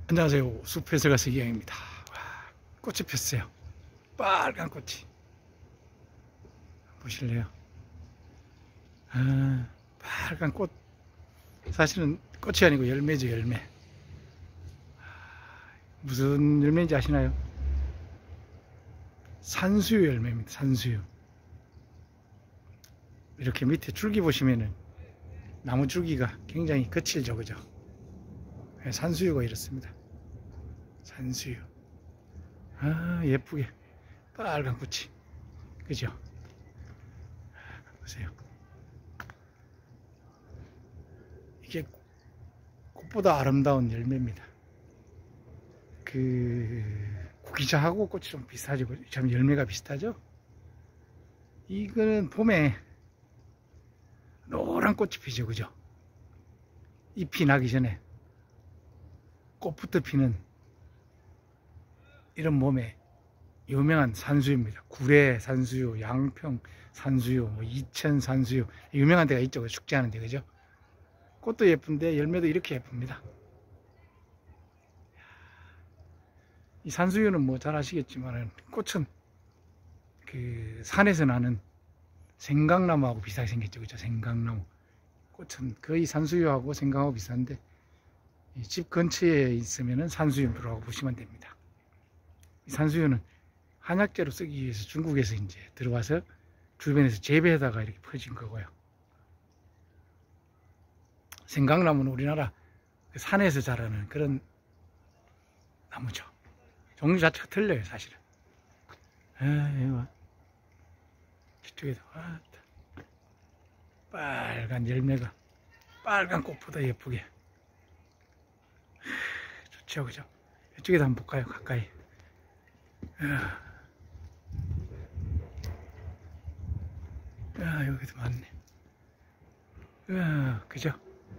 안녕하세요. 숲에서 가서 이양입니다. 와, 꽃이 폈어요. 빨간 꽃이. 보실래요? 아, 빨간 꽃. 사실은 꽃이 아니고 열매죠, 열매. 무슨 열매인지 아시나요? 산수유 열매입니다. 산수유. 이렇게 밑에 줄기 보시면은 나무 줄기가 굉장히 거칠죠, 그죠? 산수유가 이렇습니다. 산수유. 아, 예쁘게 빨간 꽃이, 그죠? 보세요. 이게 꽃보다 아름다운 열매입니다. 구기자하고 꽃이 좀 비슷하죠. 참 열매가 비슷하죠. 이거는 봄에 노란 꽃이 피죠, 그죠? 잎이 나기 전에 꽃부터 피는 이런 몸에 유명한 산수유입니다. 구례 산수유, 양평 산수유, 이천 산수유, 유명한 데가 있죠. 축제하는 데, 그죠? 꽃도 예쁜데 열매도 이렇게 예쁩니다. 이 산수유는 뭐 잘 아시겠지만 꽃은 그 산에서 나는 생강나무하고 비슷하게 생겼죠, 그죠? 생강나무. 꽃은 거의 산수유하고 생강하고 비슷한데 집 근처에 있으면 산수유라고 보시면 됩니다. 이 산수유는 한약재로 쓰기 위해서 중국에서 이제 들어와서 주변에서 재배하다가 이렇게 퍼진 거고요. 생강나무는 우리나라 산에서 자라는 그런 나무죠. 종류 자체가 틀려요, 사실은. 이쪽에도 빨간 열매가 빨간 꽃보다 예쁘게. 좋죠, 그죠? 이쪽에도 한번 볼까요, 가까이? 여기도 많네. 그죠?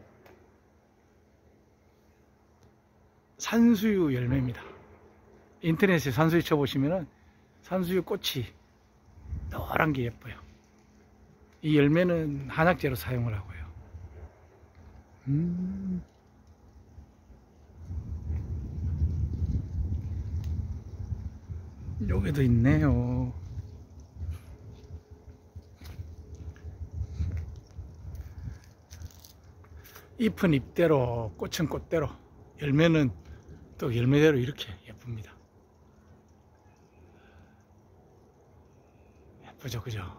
산수유 열매입니다. 인터넷에 산수유 쳐보시면은 산수유 꽃이 노란 게 예뻐요. 이 열매는 한약재로 사용을 하고요. 여기도 있네요. 잎은 잎대로, 꽃은 꽃대로, 열매는 또 열매대로 이렇게 예쁩니다. 예쁘죠, 그죠?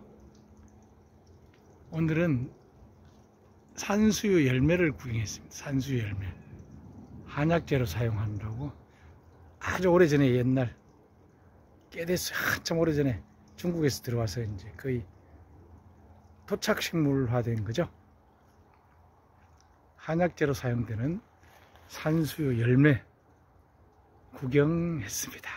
오늘은 산수유 열매를 구경했습니다. 산수유 열매. 한약재로 사용하느라고 아주 오래전에 옛날 꽤 됐어요. 한참 오래전에 중국에서 들어와서 이제 거의 토착식물화된 거죠. 한약재로 사용되는 산수유 열매 구경했습니다.